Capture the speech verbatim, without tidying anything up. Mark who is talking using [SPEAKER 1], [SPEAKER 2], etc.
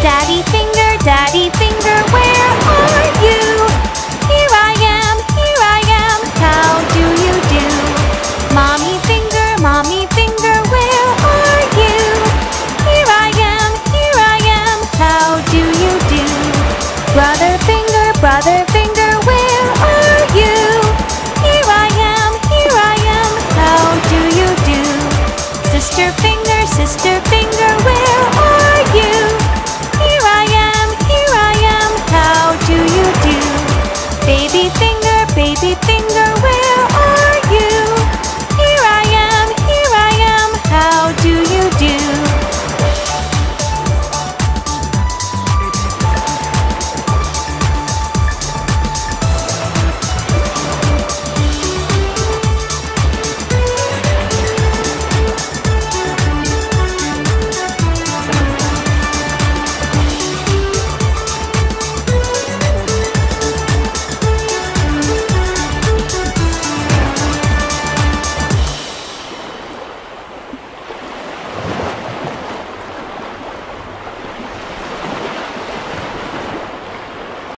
[SPEAKER 1] Daddy finger, daddy finger, where are you? Here I am, here I am, how do you do? Mommy finger, mommy finger, where are you? Here I am, here I am, how do you do? Brother finger, brother finger, where are you? Here I am, here I am, how do you do? Sister finger, sister